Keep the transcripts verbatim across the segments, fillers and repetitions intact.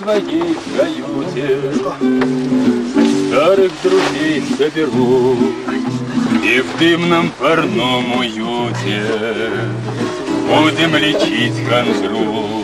своей каюте старых друзей соберу и в дымном парном уюте будем лечить хандру.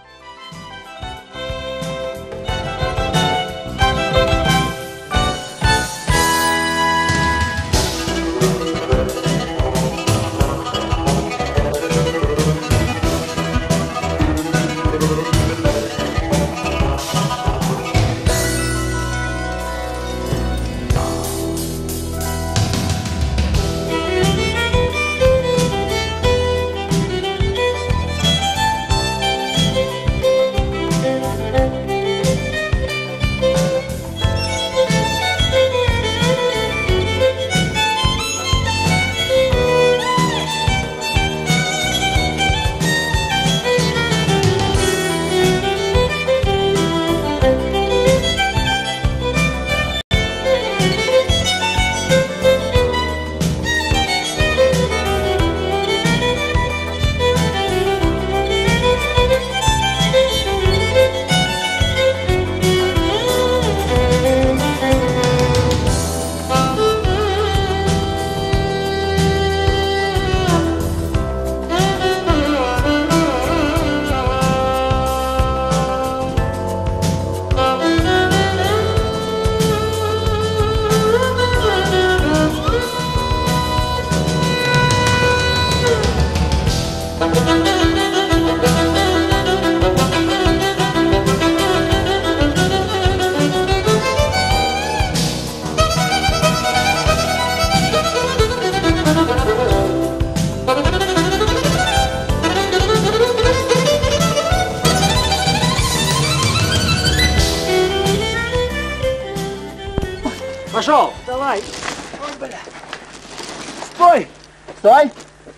Пошел! Давай! Ой, бля! Стой! Стой!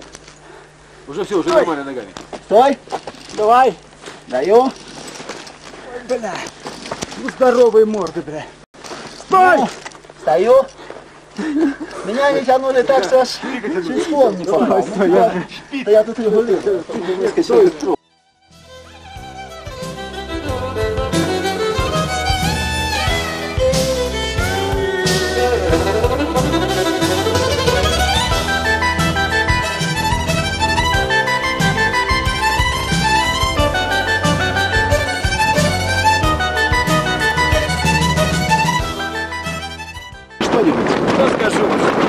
Уже все, уже Стой. нормально ногами. Стой! Давай! Даю! Ой, бля! Ну, здоровые морды, бля! Стой! Ну, стою! Меня не тянули так, что аж чуть слон не попал. Стой, я... Да я тут регулирую. Стой, стой. Что скажу?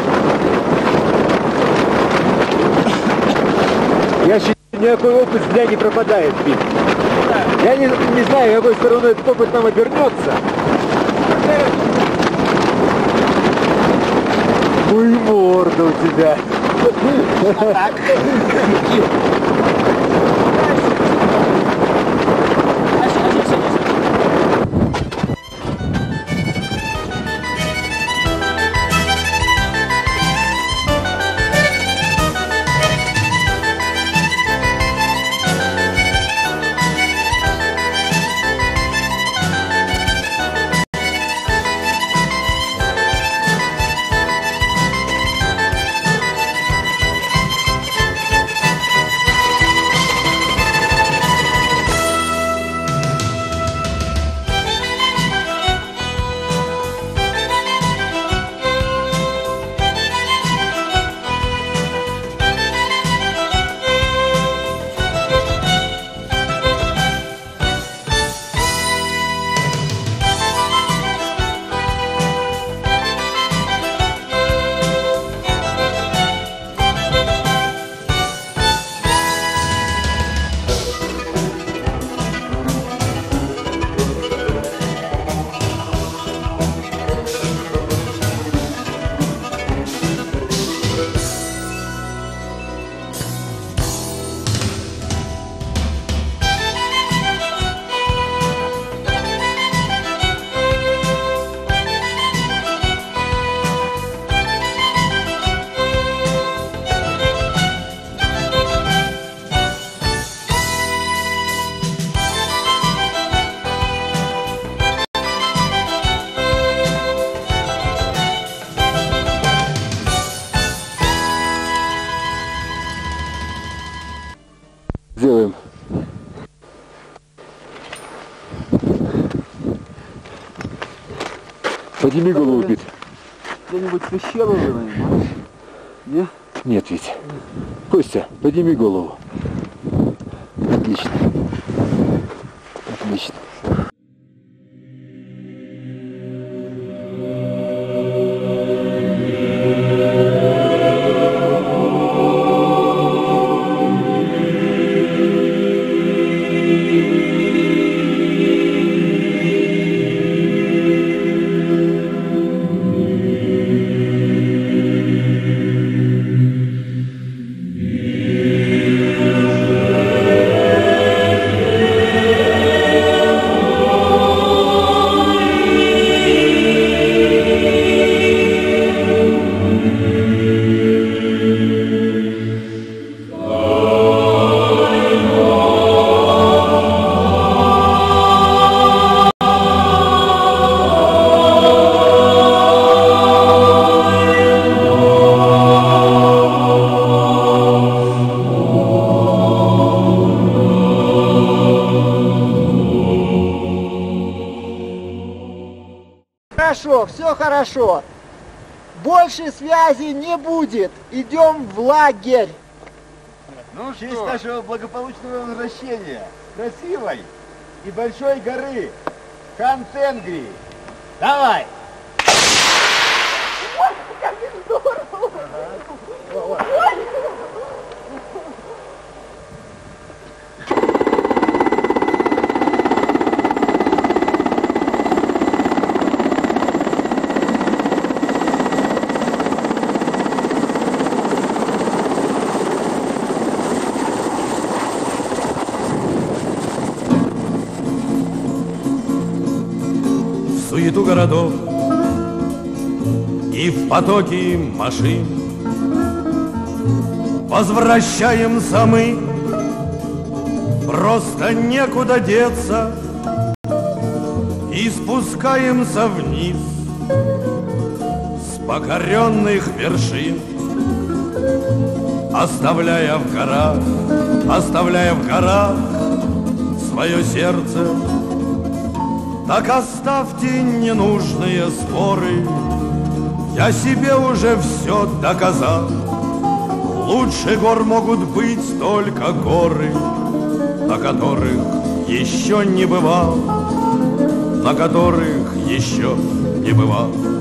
Я считаю, никакой опыт зря не пропадает, Пит. Да. Я не, не знаю, какой стороной этот опыт нам обернется. Ой, морда у тебя. Так. Подними голову, Пит. Где-нибудь пещеру вырвем, а? Не? Нет, Витя. Костя, подними голову. Отлично. Отлично. Хорошо, все хорошо. Больше связи не будет. Идем в лагерь. Ну в честь нашего благополучного возвращения красивой и большой горы Хан-Тенгри. Давай! Ой, как здорово! В суету городов и в потоке машин возвращаемся мы, просто некуда деться, и спускаемся вниз с покоренных вершин, оставляя в горах, оставляя в горах свое сердце. Так оставьте ненужные споры, я себе уже все доказал. Лучше гор могут быть только горы, на которых еще не бывал, на которых еще не бывал.